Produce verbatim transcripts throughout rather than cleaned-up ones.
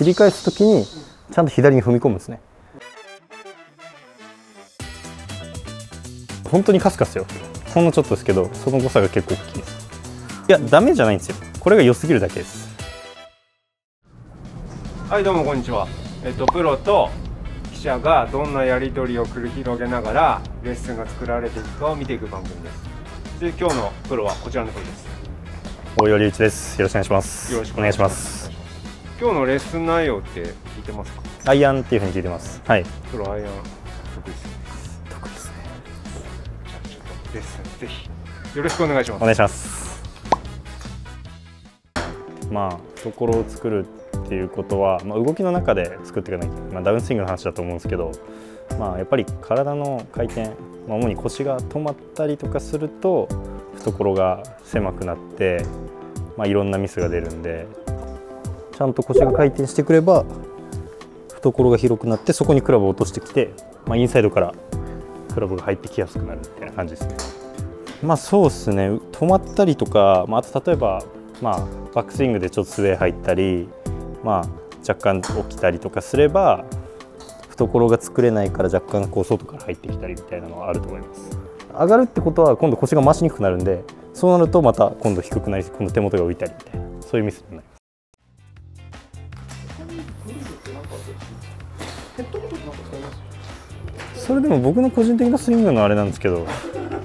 切り返す時にちゃんと左に踏み込むんですね。本当にカスカスよ。ほんのちょっとですけど、その誤差が結構大きいです。いや、ダメじゃないんですよ。これが良すぎるだけです。 はい、どうもこんにちは。えっとプロと記者がどんなやり取りを繰り広げながらレッスンが作られていくかを見ていく番組です。で、今日のプロはこちらの方です。 大岩隆一です。よろしくお願いします。 よろしくお願いします。 今日のレッスン内容って聞いてますか？ アイアンっていうふうに聞いてます。はい。 プロアイアン得意ですよね。 得意ですね。 じゃあちょっとレッスンぜひよろしくお願いします。 お願いします。まあ懐を作るっていうことは、まあ、動きの中で作っていかないと、まあ、ダウンスイングの話だと思うんですけど、まあ、やっぱり体の回転、まあ、主に腰が止まったりとかすると懐が狭くなって、まあ、いろんなミスが出るんで、ちゃんと腰が回転してくれば懐が広くなって、そこにクラブを落としてきて、まあ、インサイドからクラブが入ってきやすくなるみたいな感じですね。まあそうですね、止まったりとか、まあ、あと例えば、まあ、バックスイングでちょっとスウェー入ったり、まあ、若干起きたりとかすれば懐が作れないから若干こう外から入ってきたりみたいなのはあると思います。上がるってことは今度腰が回しにくくなるんで、そうなるとまた今度低くなり、今度手元が浮いたりみたいな、そういうミスになります。それでも僕の個人的なスイングのあれなんですけど、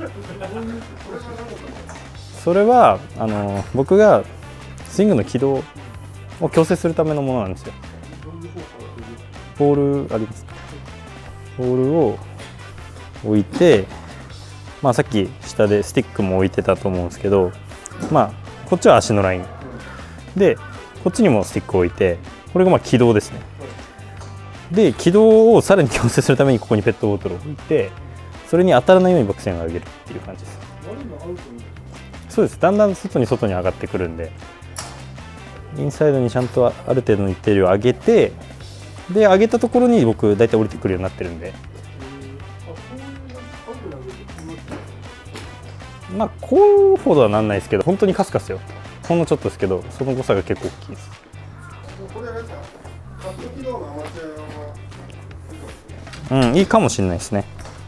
それはあの僕がスイングの軌道を矯正するためのものなんですよ。ボールありますか？ボールを置いて、まあ、さっき下でスティックも置いてたと思うんですけど、まあ、こっちは足のラインで、こっちにもスティックを置いて、これがまあ軌道ですね。で、軌道をさらに矯正するためにここにペットボトルを置いて、それに当たらないようにバックスイングを上げるっていう感じです。そうです。だんだん外に外に上がってくるんで、インサイドにちゃんとある程度の一定量上げて、で上げたところに僕大体降りてくるようになってるんで、まあこうほどはなんないですけど、本当にカスカスよ。ほんのちょっとですけど、その誤差が結構大きいです。うん、いいかもしれないですね。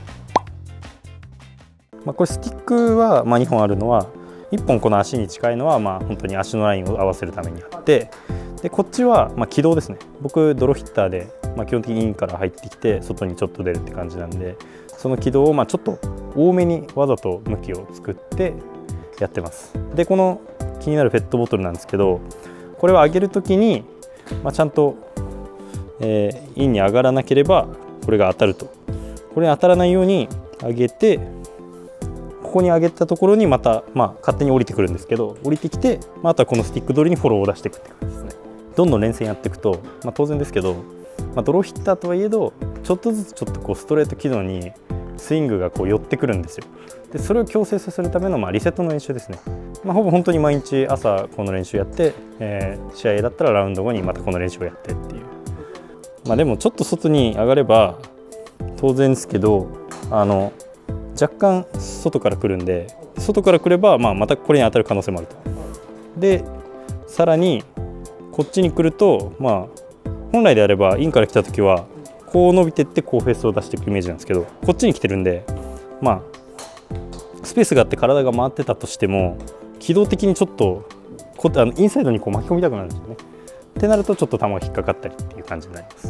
まあ、これスティックはまあにほんあるのは、いっぽんこの足に近いのはまあ本当に足のラインを合わせるためにあって、でこっちはまあ軌道ですね。僕ドローヒッターで、まあ、基本的にインから入ってきて外にちょっと出るって感じなんで、その軌道をまあちょっと多めにわざと向きを作ってやってます。でこの気になるペットボトルなんですけど、これは上げる時に、まあ、ちゃんと、えー、インに上がらなければこれが当たると。これに当たらないように上げて、ここに上げたところにまた、まあ、勝手に降りてくるんですけど、降りてきて、まあ、あとはこのスティック通りにフォローを出していくって感じですね。どんどん連戦やっていくと、まあ、当然ですけど、まあ、ドローヒッターとはいえどちょっとずつちょっとこうストレート軌道にスイングがこう寄ってくるんですよ。でそれを矯正させるためのまあリセットの練習ですね。まあ、ほぼ本当に毎日朝この練習やって、えー、試合だったらラウンド後にまたこの練習をやってっていう。まあ、でもちょっと外に上がれば当然ですけど、あの若干外から来るんで、外から来ればまあまたこれに当たる可能性もあると。でさらにこっちに来ると、まあ本来であればインから来た時はこう伸びてってこうフェースを出していくイメージなんですけど、こっちに来てるんで、まあスペースがあって体が回ってたとしても軌道的にちょっとこあのインサイドにこう巻き込みたくなるんですよね。ってなるとちょっと球が引っかかったりっていう感じになります。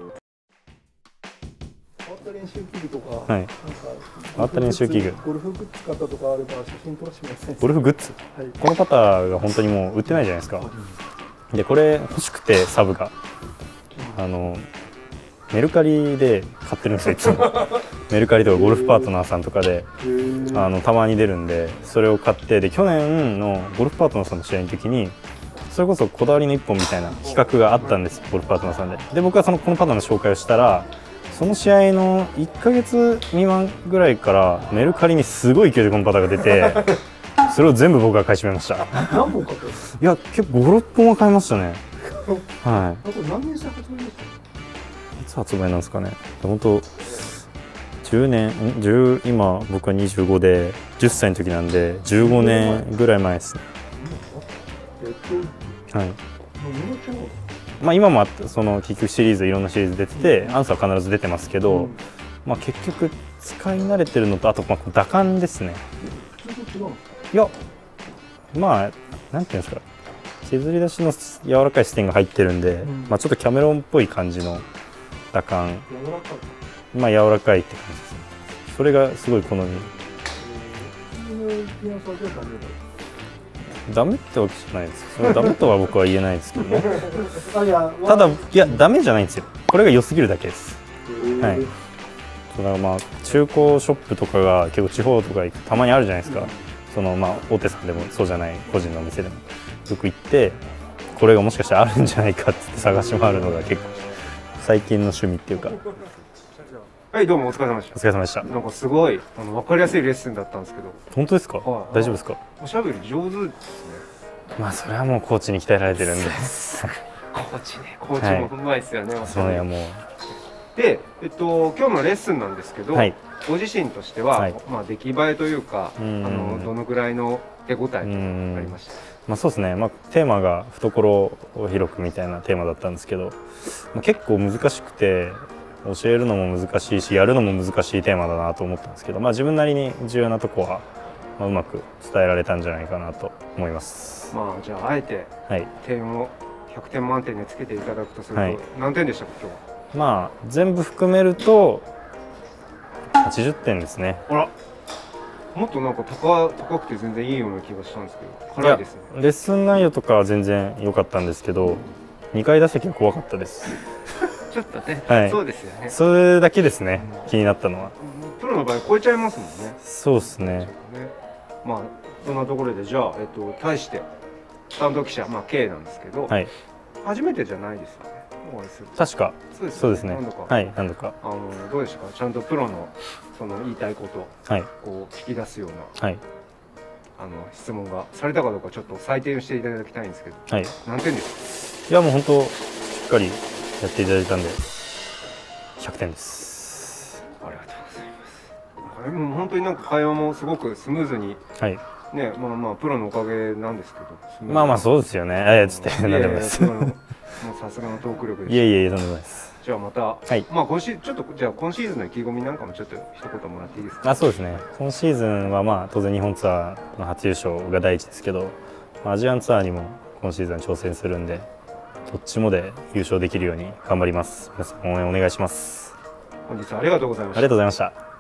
練習器具とか、 はい、変わった練習器具、 ゴルフグッズ買ったとかあれば写真撮らせてもらって。 ゴルフグッズ、はい、このパターが本当にもう売ってないじゃないですか。でこれ欲しくてサブがあのメルカリで買ってるんですよいつも。メルカリとかゴルフパートナーさんとかであのたまに出るんで、それを買って、で去年のゴルフパートナーさんの試合の時にそれこそこだわりのいっぽんみたいな企画があったんです、ゴルフパートナーさんで。で僕はそのこのパターの紹介をしたら、その試合のいっかげつ未満ぐらいからメルカリにすごい勢いでこのパターが出て、それを全部僕が買い占めました。 何本買ったんですか？ いや結構ご、ろっぽんは買いましたね。はい。 これ何年生発売ですか？ いつ発売なんですかね。本当じゅうねん、じゅう今僕はにじゅうごでじゅっさいの時なんでじゅうごねんぐらい前ですね。はい。 まあ、今もあってその結局シリーズいろんなシリーズ出てて、アンサーは必ず出てますけど、 うん、 まあ、結局使い慣れてるのと、あとまあ打感ですね。 普通と違うんですか？ いやまあなんていうんですか、削り出しの柔らかいステンが入ってるんで、うん、まあ、ちょっとキャメロンっぽい感じの打感、 柔らかい、 まあ柔らかいって感じですね。それがすごい好み。ダメってわけじゃないです。それダメとは僕は言えないですけどね。ただいやダメじゃないんですよ。これが良すぎるだけです。はい。だからまあ中古ショップとかが結構地方とか行くたまにあるじゃないですか。そのまあ大手さんでもそうじゃない個人のお店でもよく行って、これがもしかしたらあるんじゃないかって探し回るのが結構最近の趣味っていうか。 はい、どうもお疲れ様でした。 お疲れ様でした。 なんかすごいあの分かりやすいレッスンだったんですけど。 本当ですか？ はい、 大丈夫ですか？ おしゃべり上手ですね。 まあそれはもうコーチに鍛えられてるんで。 コーチね、コーチもうまいですよね。はい、 そうやもう。 で、えっと今日のレッスンなんですけど、はい、ご自身としては、はい、まあ出来栄えというか、あのどのぐらいの手応えとありました。 まあそうですね。まあテーマが懐を広くみたいなテーマだったんですけど、まあ、結構難しくて。教えるのも難しいし、やるのも難しいテーマだなと思ったんですけど、まあ、自分なりに重要なとこは、まあ、うまく伝えられたんじゃないかなと思います。 まあ、じゃああえて点をひゃくてん満点につけていただくとすると、はい、何点でしたか今日は？まあ全部含めるとはちじゅってんですね。 あら、もっとなんか 高, 高くて全然いいような気がしたんですけど、辛いですね。 レッスン内容とかは全然良かったんですけど、にかい打席は怖かったです。 ちょっとね、はい、そうですよね。 それだけですね、うん、気になったのは。 プロの場合超えちゃいますもんね。 そうですね。ね、 まあそんなところでじゃあ、えっと、対して担当記者、まあ K なんですけど、はい、初めてじゃないですよね。お会いする。 確か。 そうです、ね、 そうですね。 何度か。 はい、何度か。 あのどうでしたか。ちゃんとプロのその言いたいこと、はい、こう聞き出すような、はい、あの質問がされたかどうかちょっと採点していただきたいんですけど、はい、何点ですか。 いやもう本当しっかりやっていただいたんでひゃくてんです。 ありがとうございます。でも本当になんか会話もすごくスムーズに、はい、ね、まあまあプロのおかげなんですけど。 まあまあそうですよね。あやつって何でもです。 もうさすがのトーク力です。 いえいえ、とんでもないです。 じゃあまた、はい、まあ今シちょっとじゃあ今シーズンの意気込みなんかもちょっと一言もらっていいですか。 あ、そうですね。今シーズンはまあ当然日本ツアーの初優勝が第一ですけど、アジアンツアーにも今シーズン挑戦するんで。どっちもで優勝できるように頑張ります。皆さん応援お願いします。 本日はありがとうございました。 ありがとうございました。